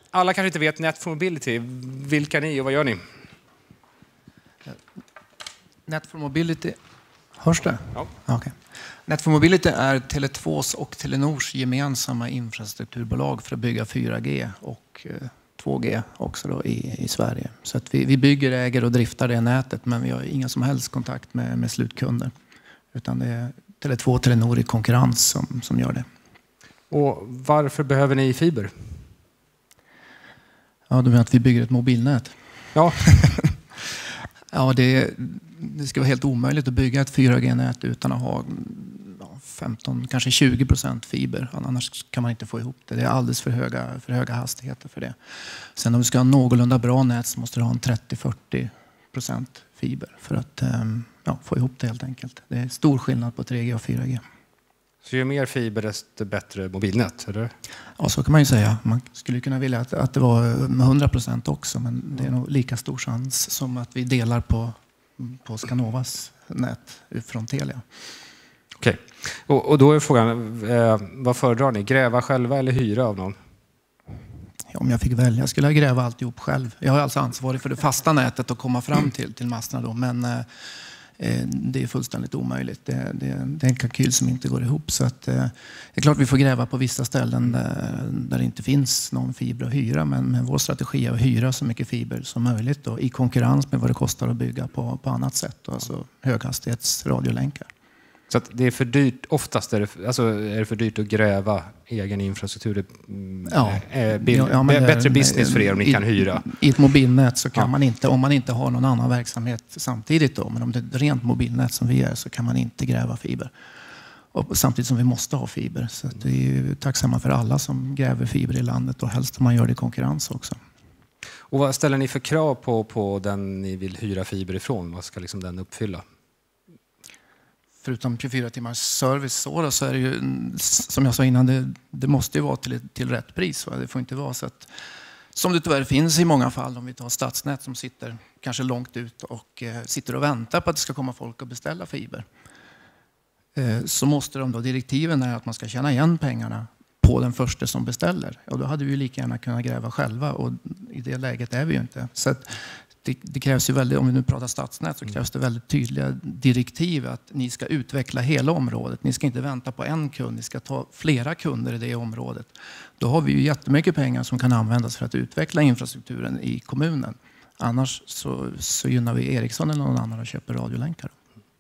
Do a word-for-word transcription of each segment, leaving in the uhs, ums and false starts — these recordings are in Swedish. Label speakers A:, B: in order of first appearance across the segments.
A: alla kanske inte vet Net for Mobility. Vilka är ni och vad gör ni?
B: Net for Mobility... Hörs det?
A: Ja.
B: Okay. Net for Mobility är Tele tvås och Telenors gemensamma infrastrukturbolag för att bygga fyra G och två G också då i, i Sverige. Så att vi, vi bygger, äger och driftar det nätet, men vi har inga som helst kontakt med, med slutkunder. Utan det är Tele två och Telenor i konkurrens som, som gör det.
A: Och varför behöver ni fiber?
B: Ja, du menar att vi bygger ett mobilnät?
A: Ja.
B: Ja, det, det ska vara helt omöjligt att bygga ett fyra G-nät utan att ha femton, kanske tjugo procent fiber. Annars kan man inte få ihop det. Det är alldeles för höga, för höga hastigheter för det. Sen om du ska ha någorlunda bra nät så måste du ha en trettio till fyrtio procent fiber för att ja, få ihop det helt enkelt. Det är stor skillnad på tre G och fyra G.
A: Så ju mer fiber desto bättre mobilnät, eller?
B: Ja, så kan man ju säga. Man skulle kunna vilja att, att det var med hundra procent också, men det är nog lika stor chans som att vi delar på, på Scanovas nät från Telia.
A: Okej. Och, och då är frågan, eh, vad föredrar ni? Gräva själva eller hyra av någon?
B: Ja, om jag fick välja skulle jag gräva alltihop själv. Jag är alltså ansvarig för det fasta nätet att komma fram till, till masterna då, men eh, det är fullständigt omöjligt. Det, det, det är en kalkyl som inte går ihop. Så att, det är klart vi får gräva på vissa ställen där, där det inte finns någon fiber att hyra. Men, men vår strategi är att hyra så mycket fiber som möjligt då, i konkurrens med vad det kostar att bygga på, på annat sätt. Då, alltså höghastighetsradiolänkar.
A: Så att det är för dyrt, oftast är det, alltså är det för dyrt att gräva egen infrastruktur.
B: Ja.
A: Är bild, ja, men, bättre business för er om ni
B: i,
A: kan hyra.
B: I ett mobilnät så kan
A: ja.
B: man inte, om man inte har någon annan verksamhet samtidigt då, men om det är ett rent mobilnät som vi är så kan man inte gräva fiber. Och samtidigt som vi måste ha fiber. Så att vi är ju tacksamma för alla som gräver fiber i landet och helst om man gör det i konkurrens också.
A: Och vad ställer ni för krav på, på den ni vill hyra fiber ifrån? Vad ska liksom den uppfylla?
B: Förutom tjugofyra timmars service så, så är det ju, som jag sa innan, det, det måste ju vara till, till rätt pris. Va? Det får inte vara så att, som det tyvärr finns i många fall, om vi tar stadsnät som sitter kanske långt ut och eh, sitter och väntar på att det ska komma folk och beställa fiber. Eh, så måste de då, direktiven är att man ska tjäna igen pengarna på den första som beställer. Och då hade vi ju lika gärna kunnat gräva själva och i det läget är vi ju inte. Så att, Det, det krävs ju väldigt, om vi nu pratar stadsnät så krävs det väldigt tydliga direktiv att ni ska utveckla hela området. Ni ska inte vänta på en kund, ni ska ta flera kunder i det området. Då har vi ju jättemycket pengar som kan användas för att utveckla infrastrukturen i kommunen. Annars så, så gynnar vi Ericsson eller någon annan och köper radiolänkar.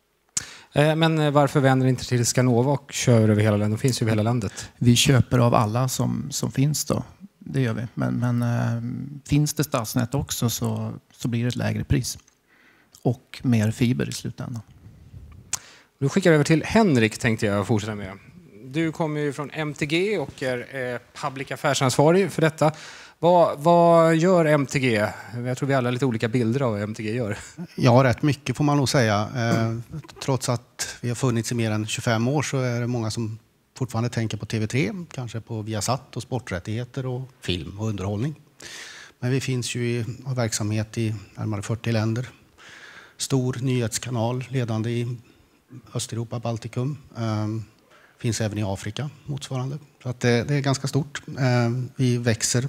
A: Men varför vänder ni inte till Scanova och kör över hela landet? De finns ju över hela landet.
B: Vi köper av alla som, som finns då. Det gör vi. Men, men äh, finns det stadsnät också så, så blir det ett lägre pris. Och mer fiber i slutändan.
A: Nu skickar jag över till Henrik tänkte jag fortsätta med. Du kommer ju från M T G och är eh, public affärsansvarig för detta. Vad, vad gör M T G? Jag tror vi alla har lite olika bilder av vad M T G gör.
C: Ja, rätt mycket får man nog säga. Eh, trots att vi har funnits i mer än tjugofem år så är det många som fortfarande tänker på T V tre, kanske på Viasat och sporträttigheter och film och underhållning. Men vi finns ju i har verksamhet i närmare fyrtio länder. Stor nyhetskanal, ledande i Östeuropa, Baltikum. Um, finns även i Afrika motsvarande. Så att det, det är ganska stort. Um, vi växer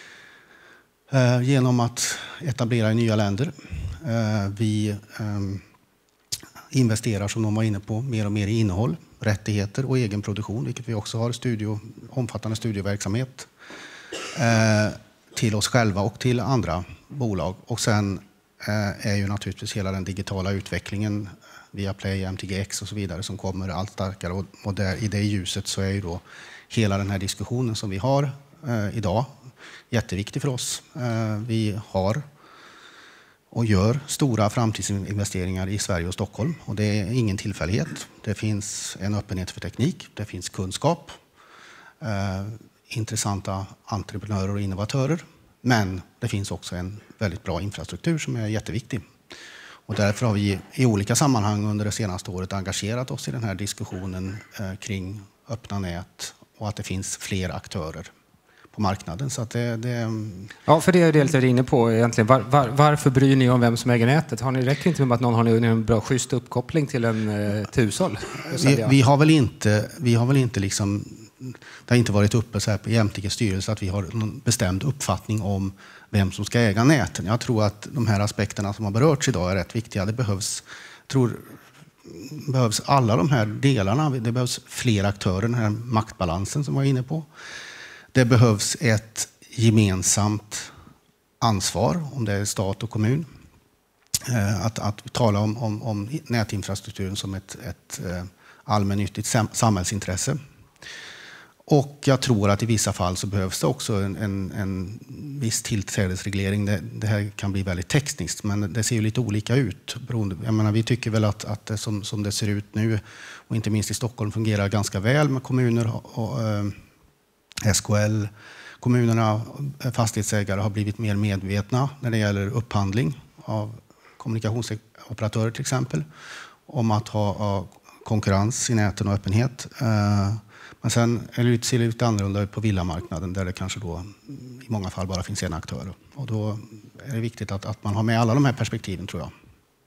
C: uh, genom att etablera i nya länder. Uh, vi um, investerar, som de var inne på, mer och mer i innehåll, rättigheter och egen produktion, vilket vi också har studio, omfattande studieverksamhet eh, till oss själva och till andra bolag. Och sen eh, är ju naturligtvis hela den digitala utvecklingen via Play, M T G X och så vidare som kommer allt starkare. Och, och där, i det ljuset så är ju då hela den här diskussionen som vi har eh, idag jätteviktig för oss. Eh, vi har och gör stora framtidsinvesteringar i Sverige och Stockholm. Och det är ingen tillfällighet. Det finns en öppenhet för teknik, det finns kunskap, eh, intressanta entreprenörer och innovatörer. Men det finns också en väldigt bra infrastruktur som är jätteviktig. Och därför har vi i olika sammanhang under det senaste året engagerat oss i den här diskussionen eh, kring öppna nät och att det finns fler aktörer på marknaden. Så att det, det...
A: Ja, för det är det lite inne på egentligen. Var, var, varför bryr ni om vem som äger nätet? Har ni räcker inte med att någon har en bra schysst uppkoppling till en eh, till hushåll?
C: Vi, vi har väl inte, vi har väl inte liksom det har inte varit uppe så här på M T G:s styrelse att vi har någon bestämd uppfattning om vem som ska äga näten. Jag tror att de här aspekterna som har berörts idag är rätt viktiga. Det behövs, tror, behövs alla de här delarna. Det behövs fler aktörer, den här maktbalansen som jag var inne på. Det behövs ett gemensamt ansvar, om det är stat och kommun. Att, att tala om, om, om nätinfrastrukturen som ett, ett allmännyttigt samhällsintresse. Och jag tror att i vissa fall så behövs det också en, en, en viss tillträdesreglering. Det, det här kan bli väldigt tekniskt, men det ser ju lite olika ut. Jag menar, vi tycker väl att, att det som, som det ser ut nu, och inte minst i Stockholm, fungerar ganska väl med kommuner och, och eh, S K L. Kommunerna, fastighetsägare har blivit mer medvetna när det gäller upphandling av kommunikationsoperatörer till exempel, om att ha, ha konkurrens i näten och öppenhet. Eh, Men sen ser det lite annorlunda ut på villamarknaden där det kanske då i många fall bara finns en aktör. Och då är det viktigt att, att man har med alla de här perspektiven, tror jag.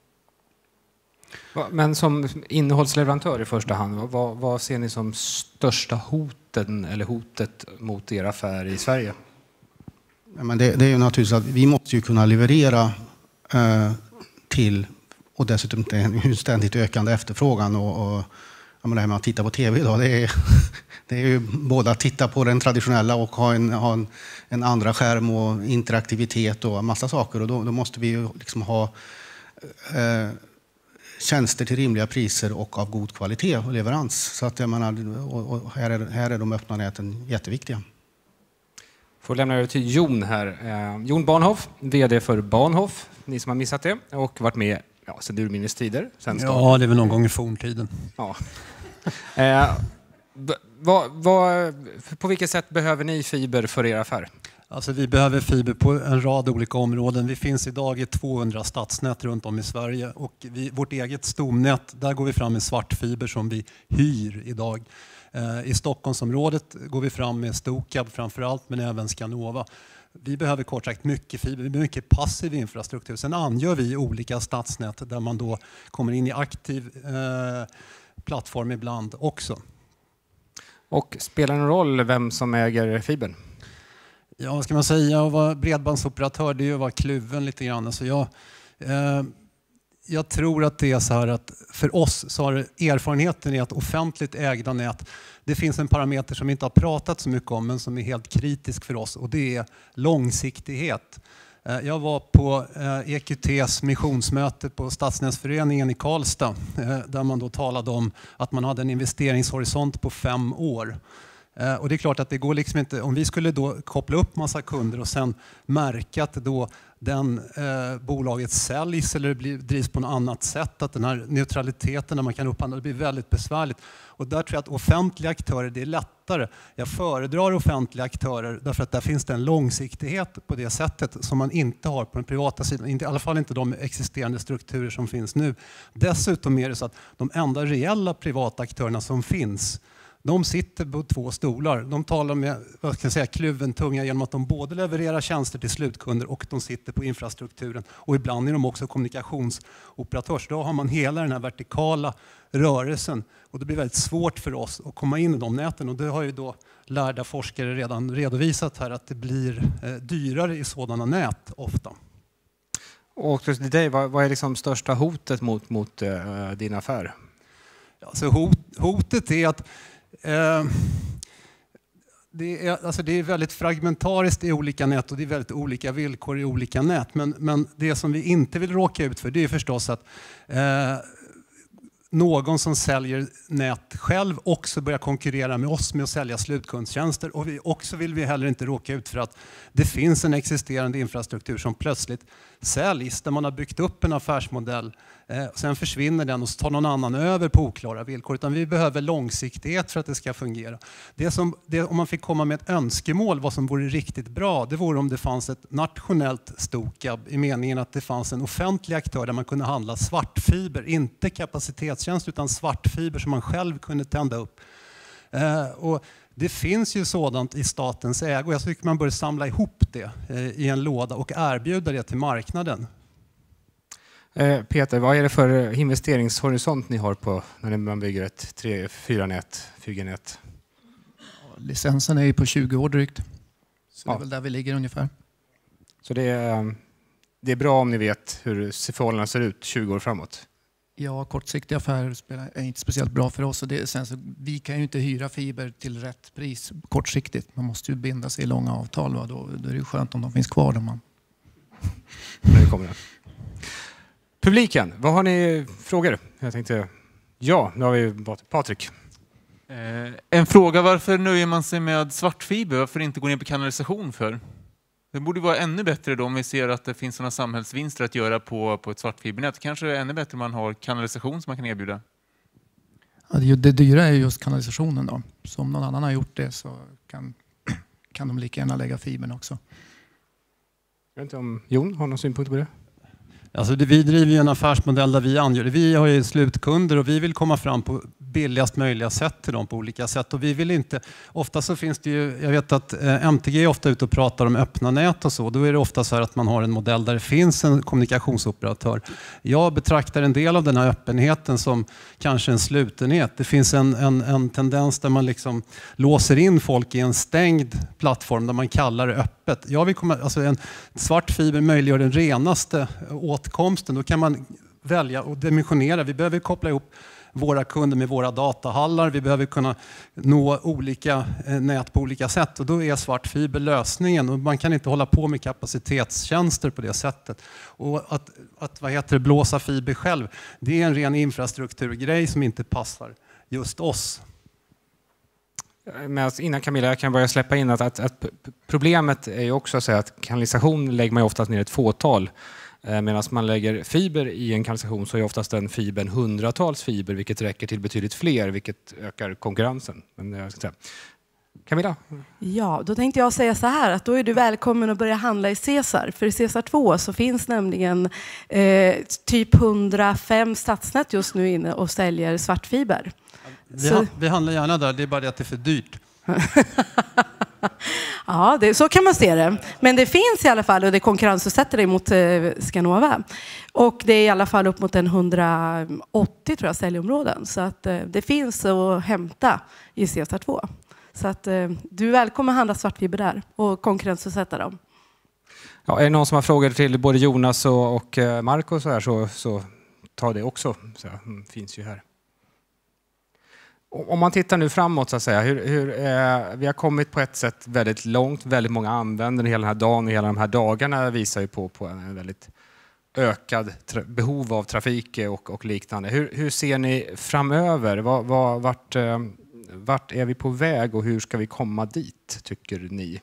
A: Men som innehållsleverantör i första hand, vad, vad ser ni som största hoten eller hotet mot er affär i Sverige?
C: Ja, men det, det är ju naturligtvis att vi måste ju kunna leverera eh, till, och dessutom det är en ständigt ökande efterfrågan och, och ja, men det här med att titta på tv idag, det är, det är ju både att titta på den traditionella och ha en, ha en, en andra skärm och interaktivitet och massa saker. Och då, då måste vi ju liksom ha eh, tjänster till rimliga priser och av god kvalitet och leverans. Så att jag menar, och, och här, är, här är de öppna näten jätteviktiga.
A: Får lämna över till Jon här. Eh, Jon Bahnhof, vd för Bahnhof, ni som har missat det, och varit med ja, sedan urminnes tider. Sen
D: ja, det är väl någon gång i forntiden.
A: Ja. Eh, vad, vad, på vilket sätt behöver ni fiber för er affär?
D: Alltså, vi behöver fiber på en rad olika områden. Vi finns idag i tvåhundra stadsnät runt om i Sverige. Och vi, vårt eget stomnät, där går vi fram med svartfiber som vi hyr idag. Eh, I Stockholmsområdet går vi fram med Stokab framförallt, men även Skanova. Vi behöver kort sagt mycket fiber, vi behöver mycket passiv infrastruktur. Sen angör vi olika stadsnät där man då kommer in i aktiv eh, plattform ibland också. Och
A: spelar det någon roll vem som äger fibern?
D: Ja, vad ska man säga? Att vara bredbandsoperatör, det är ju att vara kluven lite grann. Alltså jag, eh, jag tror att det är så här att för oss så har erfarenheten i att offentligt ägda nät, det finns en parameter som vi inte har pratat så mycket om men som är helt kritisk för oss, och det är långsiktighet. Jag var på E Q T:s missionsmöte på Stadsnätsföreningen i Karlstad där man då talade om att man hade en investeringshorisont på fem år. Och det är klart att det går liksom inte, om vi skulle då koppla upp massa kunder och sen märka att då den eh, bolaget säljs eller blir, drivs på något annat sätt, att den här neutraliteten när man kan upphandla, det blir väldigt besvärligt. Och där tror jag att offentliga aktörer, det är lättare. Jag föredrar offentliga aktörer därför att där finns det en långsiktighet på det sättet som man inte har på den privata sidan. I alla fall inte de existerande strukturer som finns nu. Dessutom är det så att de enda reella privata aktörerna som finns, de sitter på två stolar. De talar med vad ska jag säga, kluven tunga genom att de både levererar tjänster till slutkunder och de sitter på infrastrukturen. Och ibland är de också kommunikationsoperatörer. Så då har man hela den här vertikala rörelsen. Och det blir väldigt svårt för oss att komma in i de näten. Och det har ju då lärda forskare redan redovisat här att det blir eh, dyrare i sådana nät ofta.
A: Och till dig, vad, vad är liksom största hotet mot, mot uh, din affär?
D: Alltså hot, hotet är att Eh, det, är, alltså det är väldigt fragmentariskt i olika nät och det är väldigt olika villkor i olika nät. Men, men det som vi inte vill råka ut för, det är förstås att eh, någon som säljer nät själv också börjar konkurrera med oss med att sälja slutkundstjänster. Och vi också vill vi heller inte råka ut för att det finns en existerande infrastruktur som plötsligt säljs där man har byggt upp en affärsmodell. Eh, sen försvinner den och så tar någon annan över på oklara villkor. Utan vi behöver långsiktighet för att det ska fungera. Det som, det, om man fick komma med ett önskemål vad som vore riktigt bra, det vore om det fanns ett nationellt Stokab i meningen att det fanns en offentlig aktör där man kunde handla svartfiber, inte kapacitetstjänst utan svartfiber som man själv kunde tända upp. Eh, och det finns ju sådant i statens ägo. Jag tycker man bör samla ihop det eh, i en låda och erbjuda det till marknaden.
A: Peter, vad är det för investeringshorisont ni har på när man bygger ett tre fyra nät, fyra G-nät?
B: licensen är ju på tjugo år drygt. Så det
A: Ja.
B: är väl där vi ligger ungefär.
A: Så det är, det är bra om ni vet hur förhållandena ser ut tjugo år framåt.
B: Ja, kortsiktiga affärer spelar, är inte speciellt bra för oss. Och det, sen så, vi kan ju inte hyra fiber till rätt pris kortsiktigt. Man måste ju binda sig i långa avtal. Va? Då, då är det ju skönt om de finns kvar. Då man...
A: Nu kommer det. Publiken, vad har ni frågor? Jag tänkte, ja, nu har vi Patrik.
E: Eh, en fråga, varför nöjer man sig med svartfiber? Varför inte gå ner på kanalisation för? Det borde vara ännu bättre då om vi ser att det finns sådana samhällsvinster att göra på, på ett svartfibernät. Kanske är det ännu bättre om man har kanalisation som man kan erbjuda.
B: Ja, det, det dyra är just kanalisationen då. Så om någon annan har gjort det så kan, kan de lika gärna lägga fibern också.
A: Jag vet inte om Jon har någon synpunkt på det?
D: Alltså det, vi driver ju en affärsmodell där vi anger det. Vi har ju slutkunder och vi vill komma fram på billigast möjliga sätt till dem på olika sätt. Och vi vill inte, ofta så finns det ju, jag vet att eh, M T G är ofta ute och pratar om öppna nät och så. Då är det ofta så här att man har en modell där det finns en kommunikationsoperatör. Jag betraktar en del av den här öppenheten som kanske en slutenhet. Det finns en, en, en tendens där man liksom låser in folk i en stängd plattform där man kallar det öppet. Jag vill komma, alltså en svart fiber möjliggör den renaste åtkomsten. Då kan man välja och dimensionera. Vi behöver koppla ihop våra kunder med våra datahallar. Vi behöver kunna nå olika nät på olika sätt och då är svart fiber lösningen. Och man kan inte hålla på med kapacitetstjänster på det sättet. Och att, att vad heter det, blåsa fiber själv, det är en ren infrastrukturgrej som inte passar just oss.
A: Men innan Camilla, jag kan börja släppa in att, att, att problemet är ju också att säga att kanalisation lägger man ju oftast ner ett fåtal. Medan man lägger fiber i en kanalisation så är oftast den fibern hundratals fiber, vilket räcker till betydligt fler, vilket ökar konkurrensen. Men jag ska säga. Camilla?
F: Ja, då tänkte jag säga så här att då är du välkommen att börja handla i Cesar. För i Cesar två så finns nämligen eh, typ hundrafem stadsnät just nu inne och säljer svartfiber.
D: Vi,
F: Så...
D: ha, vi handlar gärna där, det är bara det att det är för dyrt.
F: Ja, det, så kan man se det. Men det finns i alla fall och det konkurrensutsätter det mot eh, Skanova. Och det är i alla fall upp mot en hundraåttio tror jag säljområden. Så att eh, det finns att hämta i Cesar två. Så att eh, du är välkommen att handla svartfiber där och konkurrensutsätta dem.
A: Ja, är det någon som har frågor till både Jonas och, och Marco så här så, så ta det också. Så, mm, finns ju här. Om man tittar nu framåt så att säga, hur, hur, eh, vi har kommit på ett sätt väldigt långt, väldigt många användare hela den här dagen och hela de här dagarna visar ju på, på en väldigt ökad tra- behov av trafik och, och liknande. Hur, hur ser ni framöver? Var, var, vart, eh, vart är vi på väg och hur ska vi komma dit, tycker ni?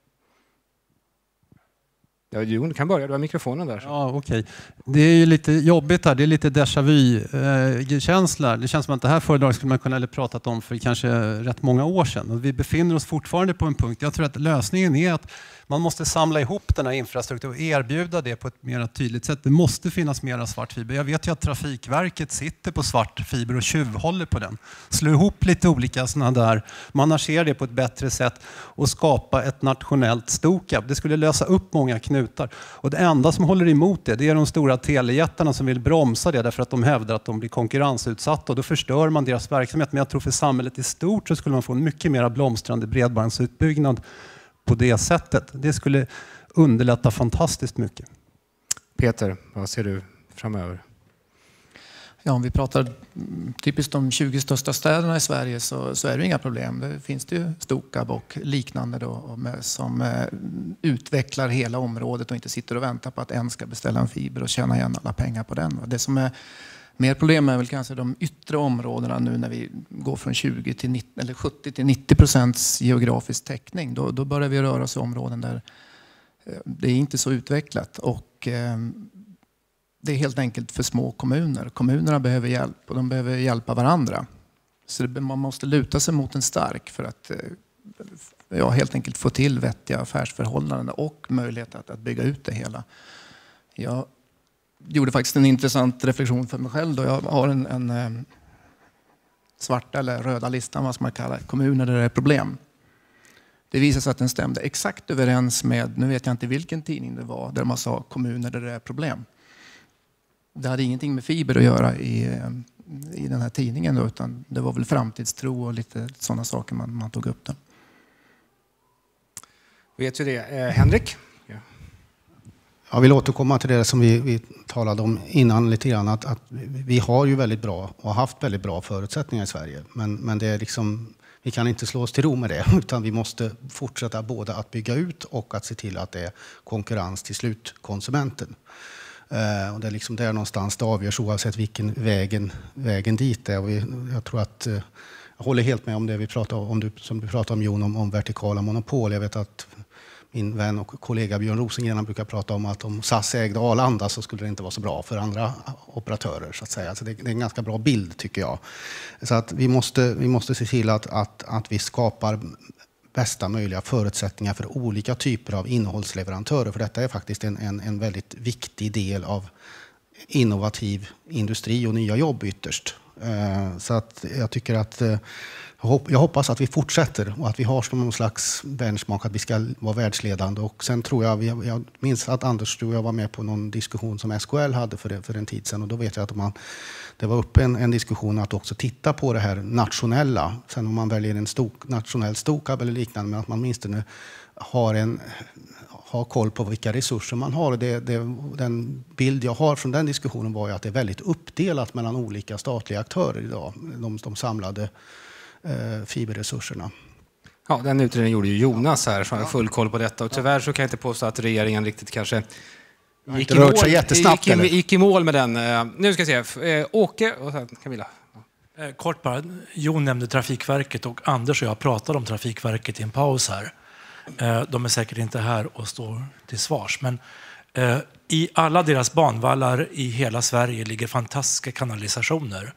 A: Ja, Jon, du kan börja, du har mikrofonen där. Så.
D: Ja, okej. Okay. Det är ju lite jobbigt här, det är lite déjà vu-känsla. Det känns som att det här föredraget skulle man kunna ha pratat om för kanske rätt många år sedan. Och vi befinner oss fortfarande på en punkt. Jag tror att lösningen är att man måste samla ihop den här infrastrukturen och erbjuda det på ett mer tydligt sätt. Det måste finnas mera svartfiber. Jag vet ju att Trafikverket sitter på svartfiber och tjuvhåller på den. Slå ihop lite olika sådana där, managerar det på ett bättre sätt och skapa ett nationellt stokab. Det skulle lösa upp många knutar. Och det enda som håller emot det, det är de stora telejättarna som vill bromsa det därför att de hävdar att de blir konkurrensutsatta och då förstör man deras verksamhet. Men jag tror för samhället i stort så skulle man få en mycket mer blomstrande bredbandsutbyggnad på det sättet. Det skulle underlätta fantastiskt mycket.
A: Peter, vad ser du framöver?
B: Ja, om vi pratar typiskt de tjugo största städerna i Sverige så, så är det inga problem. Det finns det ju Stokab och liknande då, med, som eh, utvecklar hela området och inte sitter och väntar på att en ska beställa en fiber och tjäna igen alla pengar på den. Det som är mer problem är väl kanske de yttre områdena nu när vi går från tjugo till nittio, eller sjuttio till nittio procents geografisk täckning. Då, då börjar vi röra oss i områden där eh, det är inte så utvecklat och eh, det är helt enkelt för små kommuner. Kommunerna behöver hjälp och de behöver hjälpa varandra. Så det, man måste luta sig mot en stark för att eh, ja, helt enkelt få till vettiga affärsförhållanden och möjlighet att, att bygga ut det hela. Jag gjorde faktiskt en intressant reflektion för mig själv då jag har en, en eh, svarta eller röda listan, vad ska man kalla det, kommuner där det är problem. Det visade sig att den stämde exakt överens med, nu vet jag inte vilken tidning det var, där man sa kommuner där det är problem. Det hade ingenting med fiber att göra i, i den här tidningen då, utan det var väl framtidstro och lite sådana saker man, man tog upp där.
A: Vet ju det. Eh, Henrik? Ja.
C: Jag vill återkomma till det som vi, vi talade om innan lite grann. Att, att vi har ju väldigt bra och har haft väldigt bra förutsättningar i Sverige. Men, men det är liksom, vi kan inte slå oss till ro med det. Utan vi måste fortsätta både att bygga ut och att se till att det är konkurrens till slutkonsumenten. Eh, och det är liksom där någonstans det avgörs oavsett vilken vägen, vägen dit är. Och vi, jag tror att... Eh, jag håller helt med om det vi pratar om, du, som du pratade om, Jon, om, om vertikala monopol. Jag vet att min vän och kollega Björn Rosengren brukar prata om att om S A S ägde Arlanda så skulle det inte vara så bra för andra operatörer. Så att säga. Alltså det, det är en ganska bra bild tycker jag. Så att vi måste, vi måste se till att, att, att vi skapar bästa möjliga förutsättningar för olika typer av innehållsleverantörer. För detta är faktiskt en, en, en väldigt viktig del av innovativ industri och nya jobb ytterst. Så att jag tycker att jag hoppas att vi fortsätter och att vi har som någon slags benchmark att vi ska vara världsledande. Och sen tror jag, jag minns att Anders och jag var med på någon diskussion som S K L hade för, för en tid sedan och då vet jag att man, det var uppe en, en diskussion att också titta på det här nationella. Sen om man väljer en stor, nationell storkab eller liknande, men att man minst nu har en ha koll på vilka resurser man har. Det, det, den bild jag har från den diskussionen var ju att det är väldigt uppdelat mellan olika statliga aktörer idag, de, de samlade eh, fiberresurserna.
A: Ja, den utredningen gjorde ju Jonas här, så har full koll på detta. Och tyvärr så kan jag inte påstå att regeringen riktigt kanske gick i, mål,
C: jättesnabbt,
A: gick, i, gick i mål med den. Nu ska jag se, Åke och sen Camilla.
G: Kort bara, Jon nämnde Trafikverket och Anders och jag pratade om Trafikverket i en paus här. De är säkert inte här och står till svars. Men eh, i alla deras banvallar i hela Sverige ligger fantastiska kanalisationer.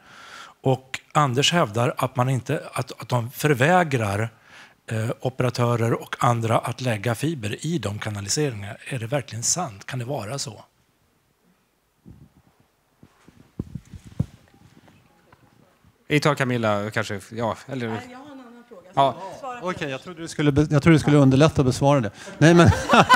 G: Och Anders hävdar att, man inte, att, att de förvägrar eh, operatörer och andra att lägga fiber i de kanaliseringarna. Är det verkligen sant? Kan det vara så?
A: Vi tar Camilla kanske. Ja, eller...
F: Nej, jag har en annan fråga.
A: Ja.
D: Okej, okay, jag trodde du skulle, jag trodde du skulle underlätta att besvara det. Nej, men...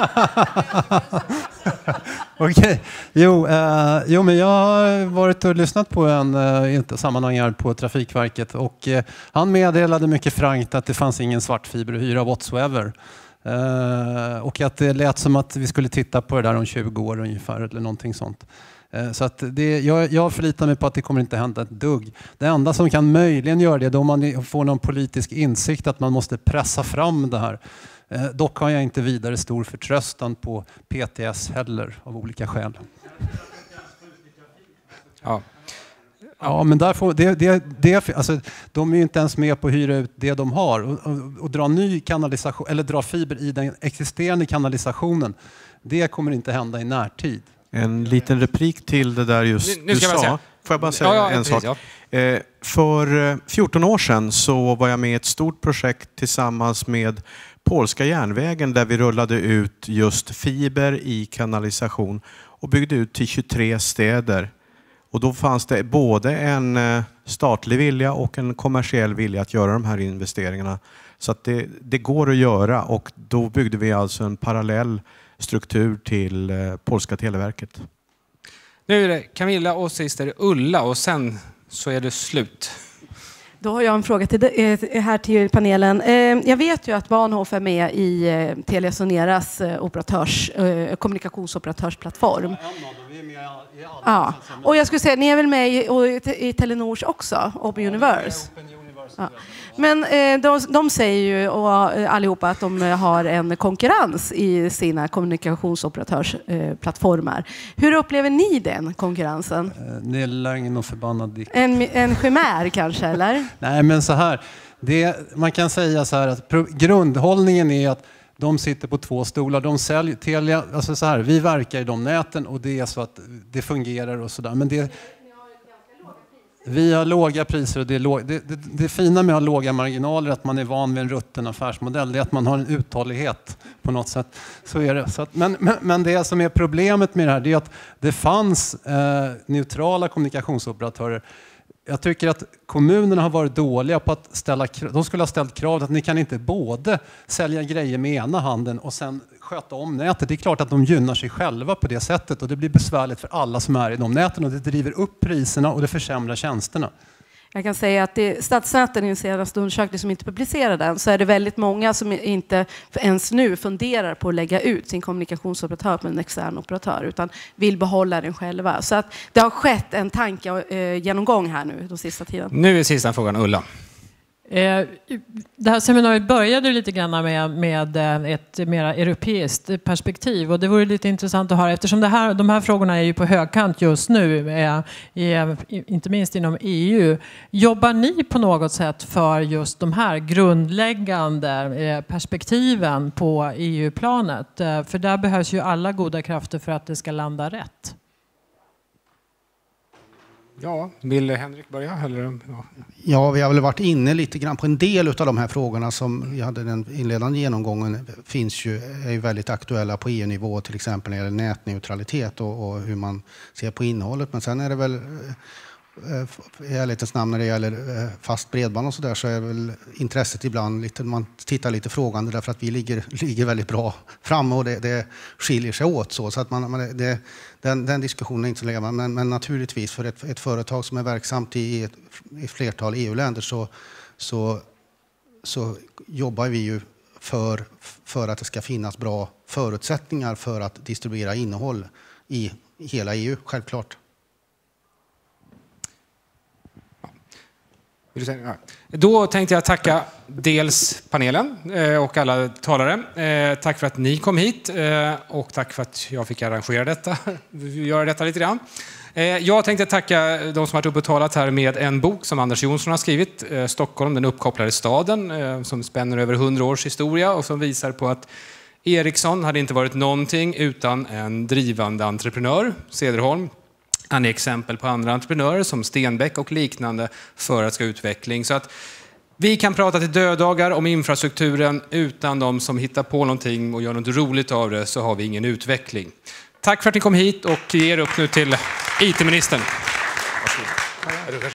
D: Okej, okay. jo, eh, jo, men jag har varit och lyssnat på en eh, sammanhang här på Trafikverket och eh, han meddelade mycket frankt att det fanns ingen svartfiber att hyra whatsoever. Eh, och att det lät som att vi skulle titta på det där om tjugo år ungefär eller någonting sånt. Så att det, jag, jag förlitar mig på att det kommer inte hända ett dugg. Det enda som kan möjligen göra det är då man får någon politisk insikt att man måste pressa fram det här. Eh, dock har jag inte vidare stor förtröstan på P T S heller av olika skäl.
A: Ja.
D: Ja, men där får, det, det, det, alltså, de är ju inte ens med på att hyra ut det de har och, och, och dra ny kanalisation eller dra fiber i den existerande kanalisationen. Det kommer inte hända i närtid.
H: En liten replik till det där just
A: nu, nu
H: du sa.
A: Säga.
H: Får jag bara säga
A: ja, ja,
H: en
A: precis,
H: sak?
A: Ja.
H: Eh, för fjorton år sedan så var jag med i ett stort projekt tillsammans med Polska järnvägen där vi rullade ut just fiber i kanalisation och byggde ut till tjugotre städer. Och då fanns det både en statlig vilja och en kommersiell vilja att göra de här investeringarna. Så att det, det går att göra och då byggde vi alltså en parallell struktur till eh, Polska Televerket.
A: Nu är det Camilla och sist är det Ulla och sen så är det slut.
F: Då har jag en fråga till, här till panelen. Jag vet ju att Bahnhof är med i Telia Soneras operatörs, kommunikationsoperatörsplattform. Ja, och jag skulle säga, ni är väl med i, i Telenors också, Open Universe? Ja. Men eh, de, de säger ju och, allihopa att de har en konkurrens i sina kommunikationsoperatörsplattformar. Eh, Hur upplever ni den konkurrensen?
D: Det är lögn och förbannad dikt.
F: En, en chimär kanske, eller?
D: Nej, men så här. Det, man kan säga så här att pro, grundhållningen är att de sitter på två stolar. De säljer, Telia, alltså så här, vi verkar i de näten och det är så att det fungerar och sådär. Men det... Vi har låga priser och det är låg, det, det, det fina med att ha låga marginaler är att man är van vid en rutten affärsmodell. Det är att man har en uthållighet på något sätt. Så är det. Så att, men, men, men det som är problemet med det här det är att det fanns eh, neutrala kommunikationsoperatörer. Jag tycker att kommunerna har varit dåliga på att ställa krav. De skulle ha ställt krav att ni kan inte både sälja grejer med ena handen och sen sköta om nätet. Det är klart att de gynnar sig själva på det sättet och det blir besvärligt för alla som är i de näten och det driver upp priserna och det försämrar tjänsterna.
F: Jag kan säga att det, Stadsnäten i en senaste undersökning som inte publicerar den, så är det väldigt många som inte ens nu funderar på att lägga ut sin kommunikationsoperatör på en extern operatör, utan vill behålla den själva. Så att det har skett en tankegenomgång här nu de sista tiden.
A: Nu är sista frågan Ulla.
I: Det här seminariet började lite grann med, med ett mer europeiskt perspektiv, och det vore lite intressant att höra, eftersom det här, de här frågorna är ju på högkant just nu, inte minst inom E U. Jobbar ni på något sätt för just de här grundläggande perspektiven på E U-planet? För där behövs ju alla goda krafter för att det ska landa rätt.
A: Ja, vill Henrik börja? Eller? Ja.
C: ja, vi har väl varit inne lite grann på en del av de här frågorna som vi hade den inledande genomgången. Finns ju, är ju väldigt aktuella på E U-nivå, till exempel när det gäller nätneutralitet och, och hur man ser på innehållet. Men sen är det väl, i ärlighetens namn, när det gäller fast bredband och så där, så är väl intresset ibland lite, man tittar lite frågande därför att vi ligger, ligger väldigt bra framme och det, det skiljer sig åt så. Så att man, det, den, den diskussionen är inte så levande, men, men naturligtvis för ett, ett företag som är verksamt i ett, i ett flertal E U-länder så, så, så jobbar vi ju för, för att det ska finnas bra förutsättningar för att distribuera innehåll i hela E U, självklart.
A: Då tänkte jag tacka dels panelen och alla talare. Tack för att ni kom hit och tack för att jag fick arrangera detta, göra detta lite grann. Jag tänkte tacka de som varit uppe och talat här med en bok som Anders Jonsson har skrivit, Stockholm, den uppkopplade staden, som spänner över hundra års historia och som visar på att Ericsson hade inte varit någonting utan en drivande entreprenör, Cederholm. Han är exempel på andra entreprenörer som Stenbeck och liknande för att ska utveckling. Så att vi kan prata till dödagar om infrastrukturen, utan de som hittar på någonting och gör något roligt av det så har vi ingen utveckling. Tack för att ni kom hit och ger upp nu till I T-ministern.